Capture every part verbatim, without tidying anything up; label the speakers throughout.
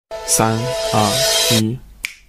Speaker 1: 三二一。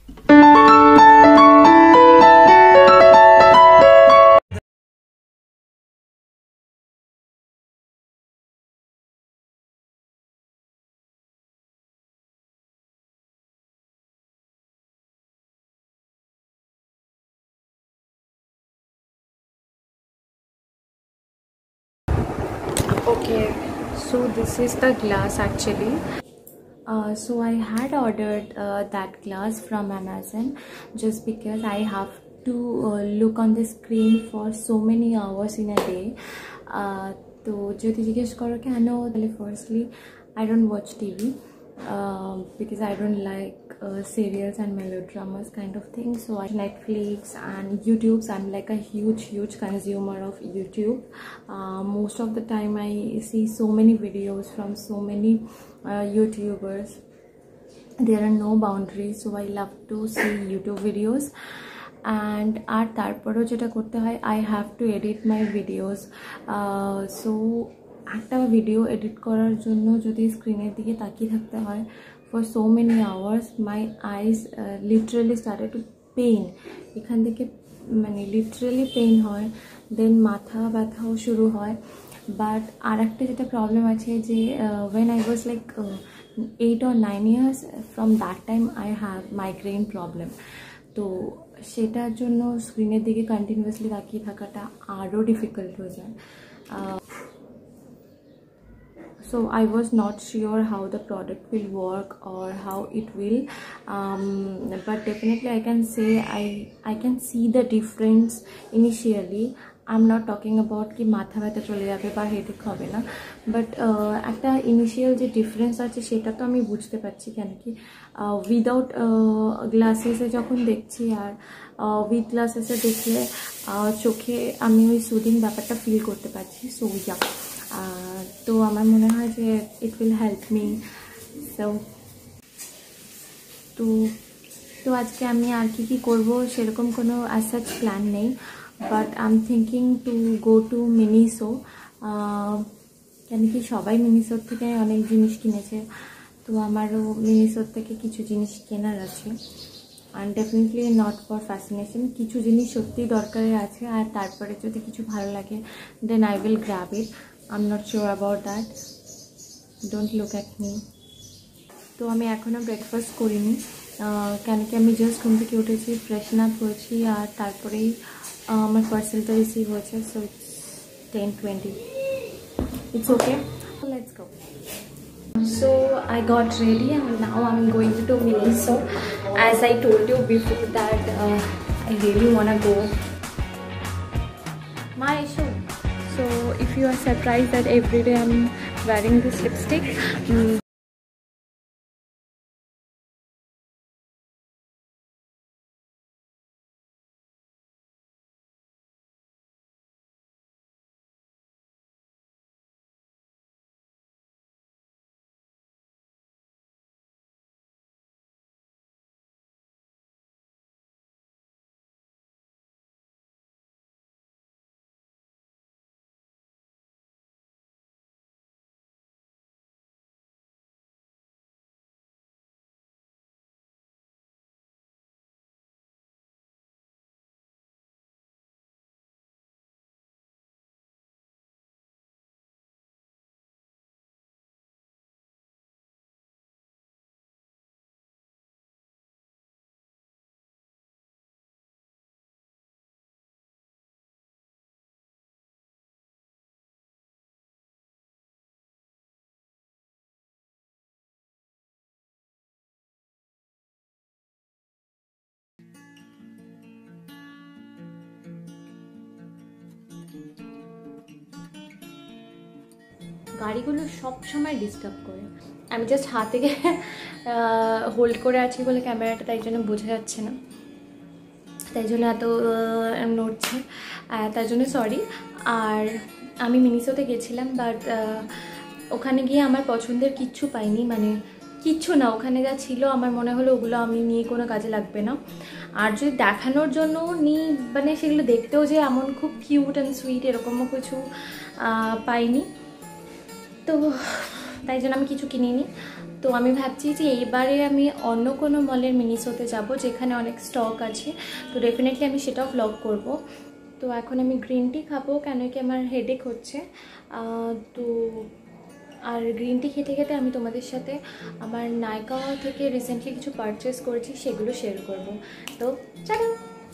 Speaker 2: Okay, so this is the glass actually. Uh, so I had ordered uh, that glass from Amazon just because I have to uh, look on the screen for so many hours in a day. Uh, তো যদি জিজ্ঞেস করো কেন, তাহলে firstly I don't watch T V uh, because I don't like uh, serials and melodramas kind of thing. So I Netflix and YouTube. So I'm like a huge huge consumer of YouTube. Uh, most of the time I see so many videos from so many uh, YouTubers. There are no boundaries, so I love to see YouTube videos. And আর তারপরেও যেটা করতে হয়, I have to edit my videos. uh, so একটা video edit করার জন্য যদি স্ক্রিনের দিকে তাকিয়ে থাকতে হয় for so many hours, my eyes uh, literally started to pain. এখান থেকে মানে লিটারালি পেইন হয়, দেন মাথা ব্যথাও শুরু হয়। বাট আর একটা যেটা প্রবলেম আছে যে when I was like uh, eight or nine years, from that time I have migraine problem. তো সেটার জন্য স্ক্রিনের দিকে কন্টিনিউয়াসলি তাকিয়ে থাকাটা আরও ডিফিকাল্ট হয়ে যায়। So I was not sure how the product will work or how it will, um, but definitely I can say I I can see the difference initially. I'm not talking about ki matha ব্যথা চলে যাবে বা headache হবে না, but একটা initial যে difference আছে সেটা তো আমি বুঝতে পারছি। কেন কি উইদাউট গ্লাসেসে যখন দেখছি আর উইথ গ্লাসেসে দেখলে চোখে আমি ওই সুদিং ব্যাপারটা ফিল করতে পারছি। সো ইয়া, তো আমার মনে হয় যে it will help me. So তো তো আজকে আমি আর কি কী করবো সেরকম কোনো অ্যাজ সাচ প্ল্যান নেই, but I am thinking to go to Miniso. কেন কি সবাই মিনিসোর থেকে অনেক জিনিস কিনেছে, তো আমারও মিনিসোর থেকে কিছু জিনিস কেনার আছে। And definitely not for fascination, কিছু জিনিস সত্যিই দরকারের আছে, আর তারপরে যদি কিছু ভালো লাগে then I will grab it. I am not sure about that, don't look at me. তো আমি এখনও ব্রেকফাস্ট করিনি, কেন কি আমি জাস্ট ঘুম থেকে উঠেছি, ফ্রেশন আপ হয়েছি, আর তারপরেই আমার পার্সেলটা রিসিভ হয়েছে। So it's ten twenty, it's okay, let's go. So I got ready and now I'm going to Miniso. As I told you before that uh, I really want to go. My issue. So if you are surprised that every day I'm wearing this lipstick, um, গাড়িগুলো সব সময় disturb করে। আমি just হাত থেকে hold করে আছি বলে ক্যামেরাটা তাই জন্য বোঝা যাচ্ছে না, তাই জন্য এত নড়ছে, তাই জন্য সরি। আর আমি মিনিসোতে গেছিলাম, বাট ওখানে গিয়ে আমার পছন্দের কিচ্ছু পাইনি, মানে কিচ্ছু না, ওখানে যা ছিল আমার মনে হলো ওগুলো আমি নিয়ে কোনো কাজে লাগবে না। আর যদি দেখানোর জন্য নিই, মানে সেগুলো দেখতেও যে এমন খুব কিউট অ্যান্ড সুইট এরকমও কিছু পাইনি, তো তাই জন্য আমি কিছু কিনিনি। তো আমি ভাবছি যে এইবারে আমি অন্য কোনো মলের মিনিসোতে যাব যেখানে অনেক স্টক আছে, তো ডেফিনেটলি আমি সেটাও ভ্লগ করব। তো এখন আমি গ্রিন টি খাবো কেন কি আমার হেডেক হচ্ছে। তো আর গ্রিন টি খেতে খেতে আমি তোমাদের সাথে আমার নাইকা থেকে রিসেন্টলি কিছু পারচেস করেছি সেগুলো শেয়ার করব। তো চলো।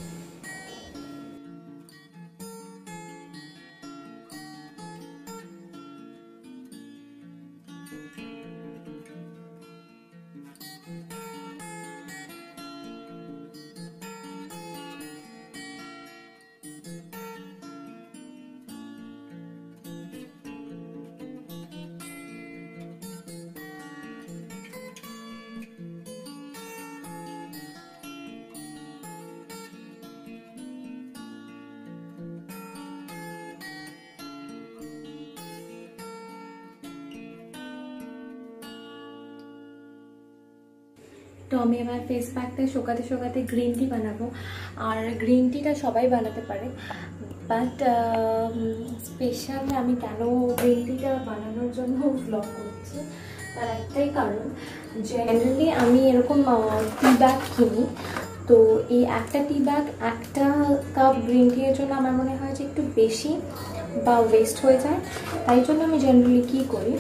Speaker 2: তো আমি এবার ফেস প্যাকটা শোকাতে শোকাতে গ্রিন টি বানাবো। আর গ্রিন টিটা সবাই বানাতে পারে, বাট স্পেশাল আমি কেন গ্রিন টিটা বানানোর জন্য ভ্লগ করছি তার একটাই কারণ, জেনারেলি আমি এরকম টি ব্যাগ কিনি, তো এই একটা টি ব্যাগ একটা কাপ গ্রিন টি এর জন্য আমার মনে হয় যে একটু বেশি বা ওয়েস্ট হয়ে যায়। তাই জন্য আমি জেনারেলি কী করি,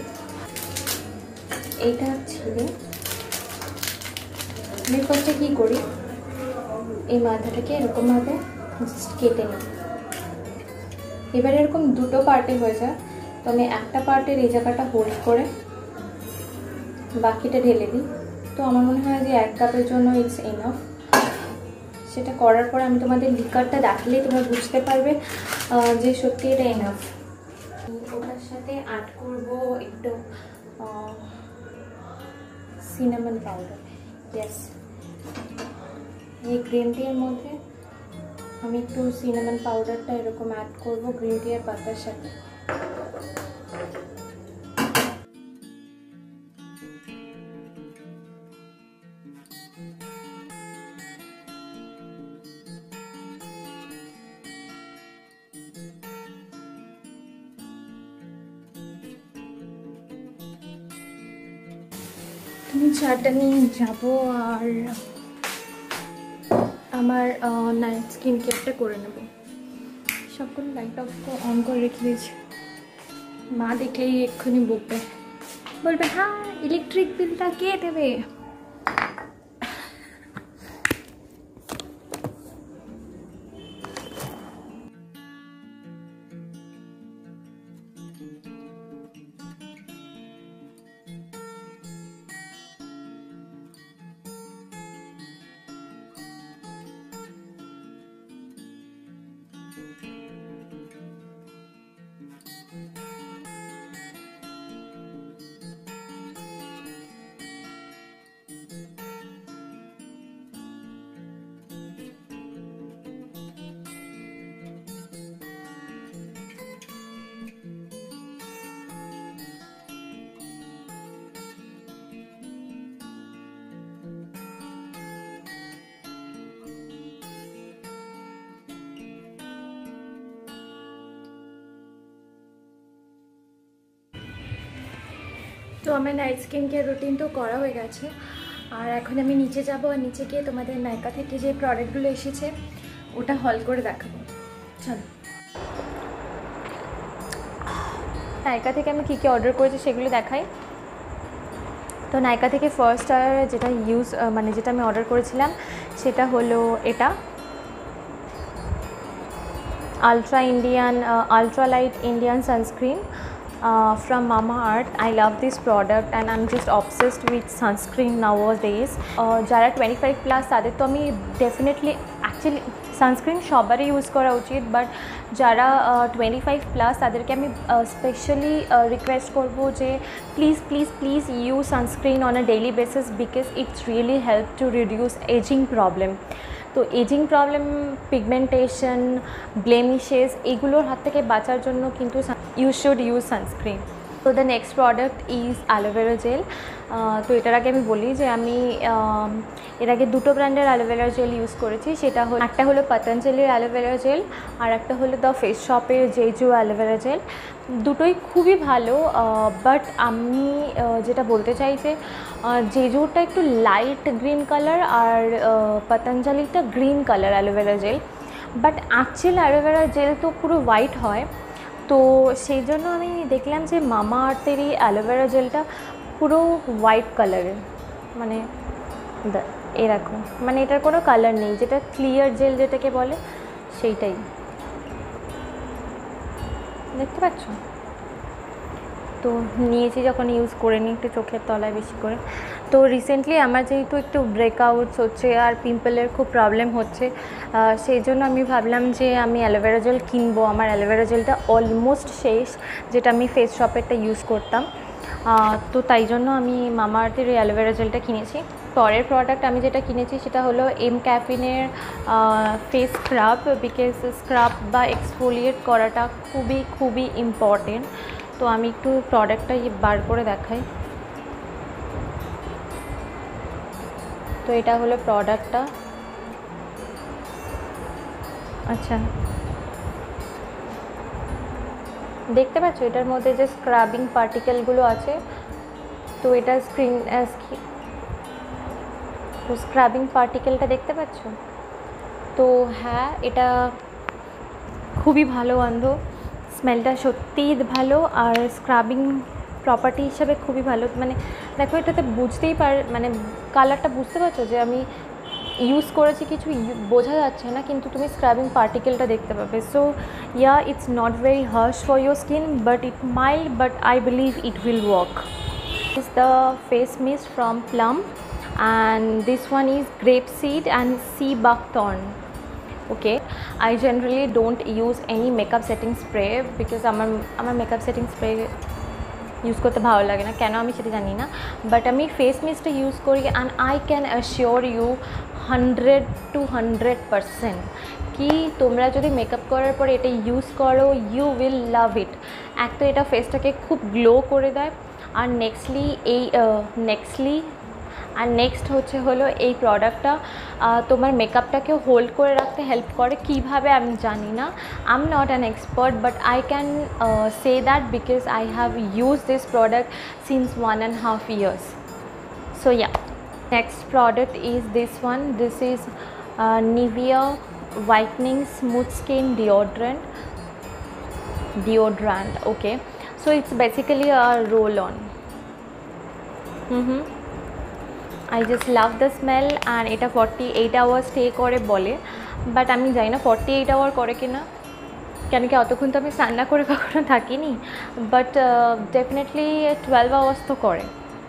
Speaker 2: এইটা ছিঁড়ে আমি ফার্স্টে কী করি, এই মাথাটাকে এরকমভাবে জাস্ট কেটে নিই। এবার এরকম দুটো পার্টে হয়ে যায়, তো আমি একটা পার্টের এই জায়গাটা হোল্ড করে বাকিটা ঢেলে দিই। তো আমার মনে হয় যে এক কাপের জন্য ইটস এনাফ। সেটা করার পরে আমি তোমাদের লিকারটা দেখালেই তোমরা বুঝতে পারবে যে সত্যি এটা এনাফ। ওটার সাথে অ্যাড করবো একটু সিনামন পাউডার। ইয়েস, এই গ্রিন টি এর মধ্যে আমি একটু সিনামন পাউডারটা এরকম অ্যাড করবো গ্রিন টি এর পাতার সাথে। আমি চাটা নিয়ে যাবো আর আমার নাইট স্কিন কেয়ারটা করে নেব। সবগুলো লাইট অফ অন করে রেখে দিয়েছি, মা দেখলেই এক্ষুনি বকবে, বলবে হ্যাঁ ইলেকট্রিক বিলটা কে দেবে। তো আমার নাইট স্কিন কেয়ার রুটিন তো করা হয়ে গেছে, আর এখন আমি নিচে যাব, আর নিচে গিয়ে তোমাদের নাইকা থেকে যে প্রোডাক্টগুলো এসেছে ওটা হল করে দেখাবো। চলো, নাইকা থেকে আমি কী কী অর্ডার করেছি সেগুলো দেখাই। তো নাইকা থেকে ফার্স্ট আর যেটা ইউজ মানে যেটা আমি অর্ডার করেছিলাম সেটা হলো এটা ultra Indian ultra light Indian sunscreen Uh, from Mamaearth. I love this product and I'm just obsessed with sunscreen nowadays. Uh, যারা টোয়েন্টি ফাইভ প্লাস তাদের তো আমি ডেফিনেটলি অ্যাকচুয়ালি সানস্ক্রিন সবারই ইউজ করা উচিত, বাট যারা টোয়েন্টি ফাইভ প্লাস তাদেরকে আমি স্পেশালি রিকোয়েস্ট করব যে please please please use sunscreen on a daily basis because it's really help to reduce ageing problem. তো এজিং প্রবলেম, পিগমেন্টেশন, ব্লেমিশেস এগুলোর হাত থেকে বাঁচার জন্য কিন্তু ইউ শুড ইউজ সানস্ক্রিন। তো the next product is aloe vera gel. তো এটার আগে আমি বলি যে আমি এর আগে দুটো ব্র্যান্ডের অ্যালোভেরা জেল ইউজ করেছি। সেটা হলো একটা হলো পতঞ্জলির অ্যালোভেরা জেল আর একটা হলো দ্য ফেস শপের জেজু অ্যালোভেরা জেল। দুটোই খুবই ভালো, বাট আমি যেটা বলতে চাই যে জেজুরটা একটু লাইট গ্রিন কালার আর পতঞ্জলিটা green colour aloe vera gel, but actual aloe vera gel তো পুরো হোয়াইট হয়। তো সেই জন্য আমি দেখলাম যে মামা আর্থের এই অ্যালোভেরা জেলটা পুরো হোয়াইট কালারের, মানে এরকম, মানে এটার কোনো কালার নেই, যেটা ক্লিয়ার জেল যেটাকে বলে সেইটাই, দেখতে পাচ্ছ। তো নিয়েছি যখন ইউজ করে নিই একটু চোখের তলায় বেশি করে। তো রিসেন্টলি আমার যেহেতু একটু ব্রেকআউটস হচ্ছে আর পিম্পলের খুব প্রবলেম হচ্ছে, সেই জন্য আমি ভাবলাম যে আমি অ্যালোভেরা জেল কিনবো। আমার অ্যালোভেরা জেলটা অলমোস্ট শেষ, যেটা আমি ফেস শপেরটা ইউজ করতাম। তো তাই জন্য আমি মামা আর্থের এই অ্যালোভেরা জেলটা কিনেছি। পরের প্রোডাক্ট আমি যেটা কিনেছি সেটা হলো এম ক্যাফিনের ফেস স্ক্রাব, বিকজ স্ক্রাব বা এক্সফোলিয়েট করাটা খুবই খুবই ইম্পর্টেন্ট। তো আমি একটু প্রোডাক্টটা বার করে দেখাই। তো এটা হলো প্রোডাক্টটা। আচ্ছা, দেখতে পাচ্ছ এটার মধ্যে যে স্ক্রাবিং পার্টিকেলগুলো আছে, তো এটা স্ক্রিন তো স্ক্রাবিং পার্টিকেলটা দেখতে পাচ্ছ। তো হ্যাঁ, এটা খুবই ভালো গন্ধ, স্মেলটা সত্যিই ভালো, আর স্ক্রাবিং প্রপার্টি হিসাবে খুবই ভালো। মানে দেখো এটাতে বুঝতেই পার, মানে কালারটা বুঝতে পারছো যে আমি ইউজ করেছি, কিছু বোঝা যাচ্ছে না, কিন্তু তুমি স্ক্রাবিং পার্টিকেলটা দেখতে পাবে। So yeah, it's not very harsh for your skin, but it mild, but I believe it will work. Is the face mist from Plum, and this one is grape seed and sea buckthorn. Okay, I generally don't use any makeup setting spray because আমার আমার makeup setting spray use করতে ভালো লাগে না, কেন আমি সেটা জানি না, বাট আমি ফেস মিস্টটা ইউজ করি and I can assure you hundred to hundred percent কি তোমরা যদি মেকআপ করার পরে এটা ইউজ করো, ইউ উইল লাভ ইট। এক তো এটা ফেসটাকে খুব গ্লো করে দেয়, আর নেক্সটলি এই নেক্সটলি আর নেক্সট হচ্ছে হলো এই প্রোডাক্টটা তোমার মেকআপটাকে হোল্ড করে রাখতে হেল্প করে। কীভাবে আমি জানি না, I am not an expert, but I can say that because I have use this product since one and half years. So yeah, next product is this one. This is Nivea whitening smooth skin deodorant deodorant okay, so it's basically a roll on. mm-hmm. I just love the smell, and এটা forty-eight hours stay করে বলে, but আমি জানি না forty-eight hour করে কিনা, কেন কি অতক্ষণ তো আমি স্নান না করে কখনো থাকিনি, বাট ডেফিনেটলি twelve hours তো করে।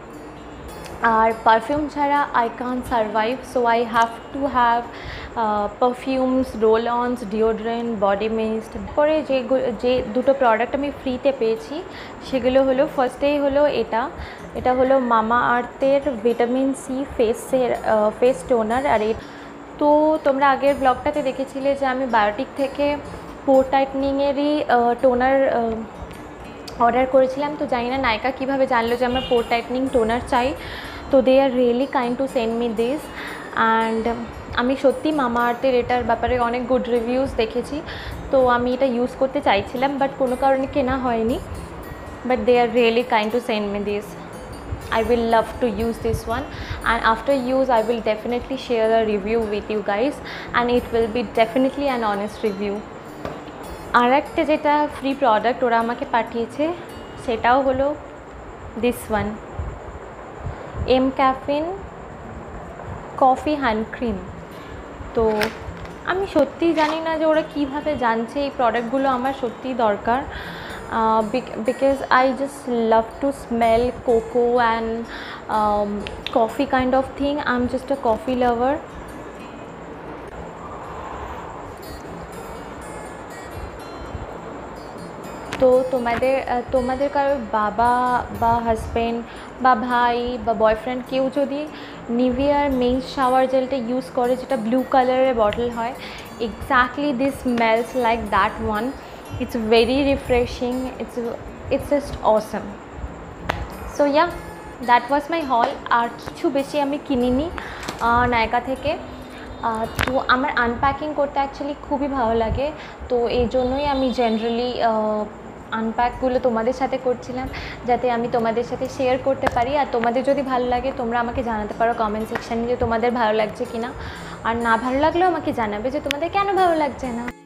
Speaker 2: আর পারফিউম ছাড়া I can't survive, so I have to have perfumes, roll ons, deodorant, body mist. পরে যে যে দুটো প্রোডাক্ট আমি ফ্রিতে পেয়েছি সেগুলো হলো, ফার্স্টেই হলো এটা এটা হলো মামা আর্থের ভিটামিন সি ফেসের ফেস টোনার। আর তো তোমরা আগের ব্লগটাতে দেখেছিলে যে আমি বায়োটিক থেকে পোর টাইটনিংয়েরই টোনার অর্ডার করেছিলাম। তো জানি না নায়িকা কীভাবে জানলো যে আমার পোর টাইটনিং টোনার চাই। তো they are really kind to send me this, and আমি সত্যি মামা আর্থের এটার ব্যাপারে অনেক গুড রিভিউজ দেখেছি, তো আমি এটা ইউজ করতে চাইছিলাম, বাট কোনো কারণে কেনা হয়নি। But they are really kind to send me this. I will love to use this one, and after use I will definitely share a review with you guys, and it will be definitely an honest review. আর একটা যেটা free product ওরা আমাকে পাঠিয়েছে সেটাও হলো this one, M caffeine coffee hand cream. তো আমি সত্যিই জানি না যে ওরা কীভাবে জানছে এই প্রোডাক্টগুলো আমার সত্যিই দরকার, uh, because I just love to smell cocoa and um, coffee kind of thing. I'm just a coffee lover. তো তোমাদের তোমাদের কারোর বাবা বা হাজব্যান্ড বা ভাই বা বয়ফ্রেন্ড কেউ যদি নিভিয়ার মেন্স শাওয়ার জেলটা ইউজ করে, যেটা ব্লু কালারের বটল হয়, exactly this smells like that one. It's very refreshing. It's it's just awesome.
Speaker 3: So yeah that was my haul. আর কিছু বেশি আমি কিনিনি নায়কা থেকে। তো আমার আনপ্যাকিং করতে অ্যাকচুয়ালি খুবই ভালো লাগে, তো এই জন্যই আমি জেনারেলি আনপ্যাকগুলো তোমাদের সাথে করছিলাম, যাতে আমি তোমাদের সাথে শেয়ার করতে পারি। আর তোমাদের যদি ভালো লাগে তোমরা আমাকে জানাতে পারো কমেন্ট সেকশানে যে তোমাদের ভালো লাগছে কি না, আর না ভালো লাগলেও আমাকে জানাবে যে তোমাদের কেন ভালো লাগছে না।